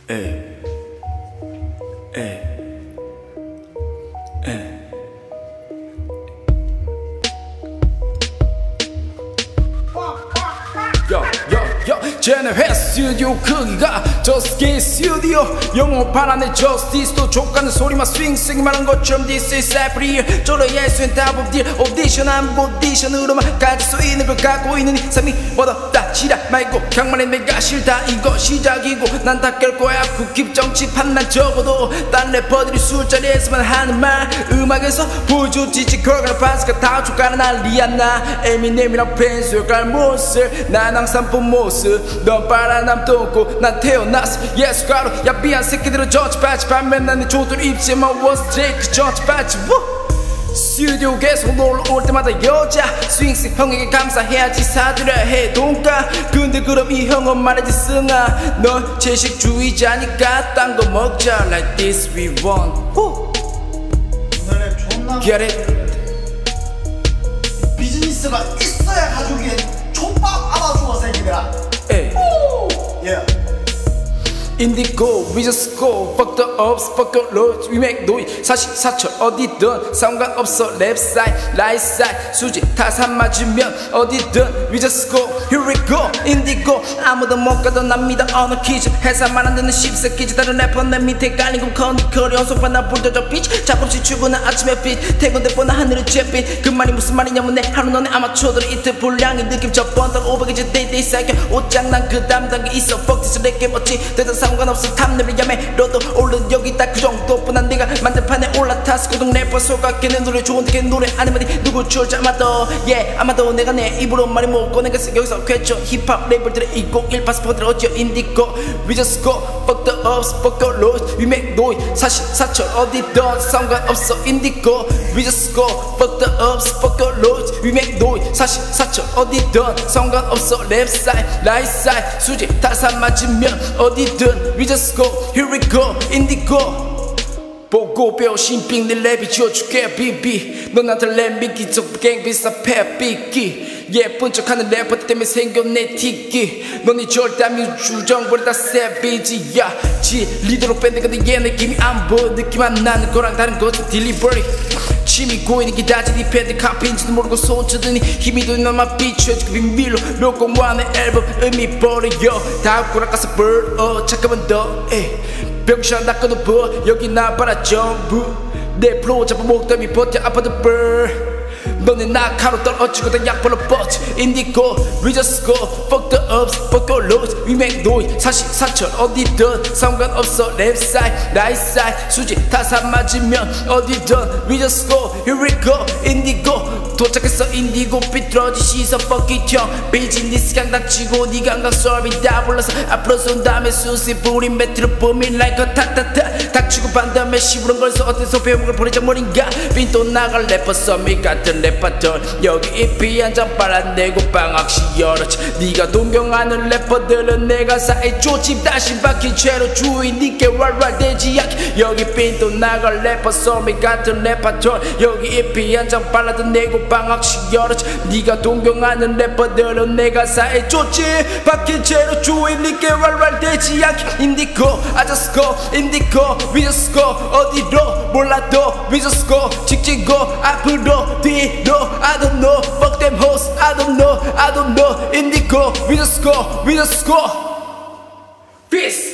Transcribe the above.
Hey, hey, hey. 쟤네 회 스튜디오 크기가 저스키 스튜디오 영업한 안에 저스티스도 족가는 소리만 스윙스윙 말한 것처럼 This is every 저러 예수엔 답 없딜 오디션 안 오디션으로만 가질 수 있는 걸 갖고 있는 이 삶이 뭐다 싫어 말고 강만해 내가 싫다 이거 시작이고 난 다 깰 거야 국힙 정치판만 적어도 딴 래퍼들이 술자리에서만 하는 말 음악에서 보여주지 걸가는 반스가 다 족가는 난리야 나 에미넴이랑 펜스 깔 모습 난 항상 본 모습 넌 빨아남 또 없고 난 태어났어 예수가로 야비한 새끼들은 저치받지 반면 난 내 조들 입지만 원스트레이크 저치받지 스튜디오 계속 놀러 올 때마다 여자 스윙스 형에게 감사해야지 사드려야 해 돈가 근데 그럼 이 형은 말하지 승아 넌 채식주의자니까 딴 거 먹자 Like this we want 오늘 존나 Get it 비즈니스가 있어야 가족이 족밥 알아주어 새끼들아 Yeah 인디고 we just go fuck the ups fuck the lows we make noise 사시사철 어디든 상관없어 랩 사이드 라이트 사이드 수지 타산 맞으면 어디든 we just go here we go 인디고 아무도 못 가도 난 믿어 어느 퀴즈 회사만 안 되는 씹새끼지 다른 래퍼 내 밑에 깔린 건 커니 연속판 나 불더져 빛 작업실 출근은 아침에 빛 퇴근대 뻔한 하늘의 잿빛 그 말이 무슨 말이냐면 내 하루 너네 아마추어들의 이틀 분량의 느낌 저번 달 500이지 데이데이 쌓여 옷장난 그 담당이 있어 fuck this 랩게 멋지 되든 상관없어 탐내를 야매 너도 올른 여기다 그 정도뿐한 네가 만든 판에 올라탔어 고등 래퍼 속았겠네 노래 좋은데 노래 아니면 누구 줄지 아마도 아마도 내가 내 입으로 말이 못 꺼내겠어 여기서 괴쳐 힙합 레이블들의 201 파스포드를 어찌어 인디고 We just go fuck the ups fuck the lows We make noise 사시사철 어디든 상관없어 인디고 We just go fuck the ups fuck the lows We make noise 사시사철 어디든 상관없어 랩 사이드 라이트 사이드 수지 타산 맞으면 어디든 We just go here we go 인디고 보고 배워 신빙 내 랩이 지어줄게 비비 넌 나한테 랩 믿기 적갱 비싸 패비기 예쁜 척하는 래퍼 때문에 생겨 내 티기 너네 절대 안 믿어 주정보다 세비지야 지 리더로 밴드가 얘 느낌이 안 보여 느낌 안 나는 거랑 다른 것은 딜리버리 침이 고이는 기다지 니 밴드 카피인지도 모르고 손쳐드니 힘이 도는 너만 비춰지고 비밀로 녹음하는 앨범 의미 버려 다음 거랑 가서 burn 잠깐만 더 병신 닦아도 버 여기 나 봐라 전부 내 플로우 잡아 목덜미 버텨 아파도 burn 너네 낙하로 떨어지고 다 약발로 뻗지 인디고 We just go fuck the ups fuck the lows We make noise 사시사철 어디든 상관없어 랩 사이드 라이트 사이드 수지 타산 맞으면 어디든 We just go here we go 인디고 도착했어 인디고 삐뚤어진 시선 뻑기형 비즈니스 강닥치고 니 감각 솔비 다 불러서 앞으로 쏜 다음에 수시 뿌린 배트를 뿜인 like a 타타타 닥치고 반다음에 시부른 걸서 어디서 배운 걸 버리자 머린가 빈또 나갈 래퍼 썸미 같은 래퍼들 여기 EP 한 장 빨아내고 방학시 열었지 네가 동경하는 래퍼들은 내가 사이 조집 다시 박힌 채로 주인님께 왈왈대지 않게 여기 빈또 나갈 래퍼 썸미 같은 래퍼들 여기 EP 한 장 빨아내고 방학시 열었지 네가 동경하는 래퍼들은 내가 사이 조집 박힌 채로 주인님께 왈왈대지 않게 인디고 I just go 인디고 We just go 어디로 몰라도 We just go 직진 go 앞으로 뒤로 I don't know fuck them hoes I don't know Indigo We just go Peace